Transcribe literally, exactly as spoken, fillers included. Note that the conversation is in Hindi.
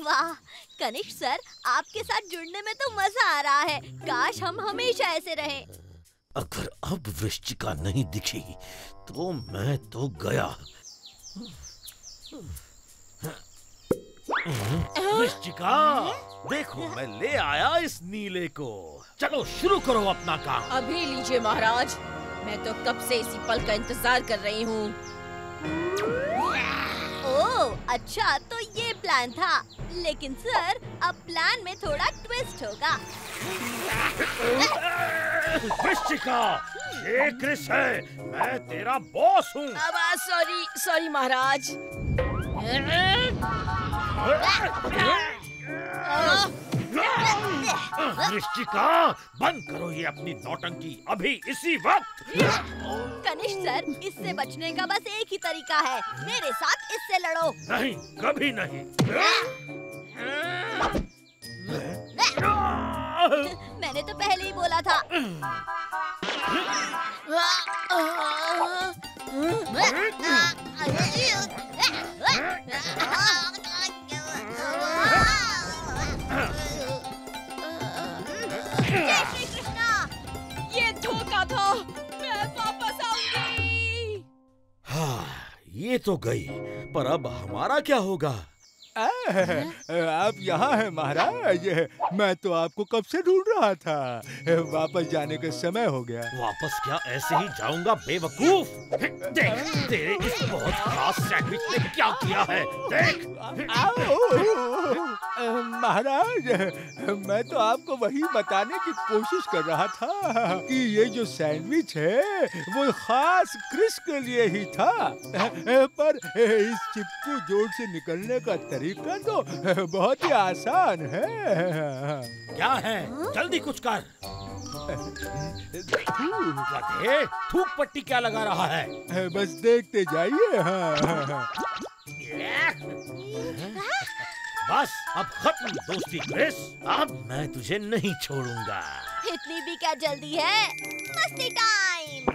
वाह कनिष्क सर, आपके साथ जुड़ने में तो मजा आ रहा है। काश हम हमेशा ऐसे रहें। अगर अब वृश्चिका नहीं दिखी तो मैं तो गया। वृश्चिका, देखो मैं ले आया इस नीले को। चलो शुरू करो अपना काम। अभी लीजिए महाराज, मैं तो कब से इसी पल का इंतजार कर रही हूँ। ओह अच्छा, तो ये प्लान था। लेकिन सर, अब प्लान में थोड़ा ट्विस्ट होगा। वृश्चिका, ये क्रिस है, मैं तेरा बॉस हूँ। अब सॉरी सॉरी महाराज। वृश्चिका, बंद करो ये अपनी नौटंकी अभी इसी वक्त। कनिष्क सर, इससे बचने का बस एक ही तरीका है, मेरे साथ इससे लड़ो। नहीं, कभी नहीं। मैंने तो पहले ही बोला था। जय श्री कृष्णा। ये धोखा था, मैं वापस आऊंगी। हाँ, ये तो गई, पर अब हमारा क्या होगा? आ, आप यहाँ हैं महाराज। मैं तो आपको कब से ढूंढ रहा था। वापस जाने का समय हो गया। वापस क्या, ऐसे ही जाऊंगा बेवकूफ। देख, तेरे इस बहुत खास सैंडविच ने क्या किया है, देख। महाराज, मैं तो आपको वही बताने की कोशिश कर रहा था कि ये जो सैंडविच है वो खास क्रिस के लिए ही था। पर इस चिपकू जोड़ से निकलने का तरीका तो बहुत ही आसान है। क्या है? जल्दी कुछ कर। गधे, थूक पट्टी क्या लगा रहा है? बस देखते जाइए। हाँ। बस अब खत्म दोस्ती क्रिस, अब मैं तुझे नहीं छोड़ूंगा। इतनी भी क्या जल्दी है? मस्ती टाइम।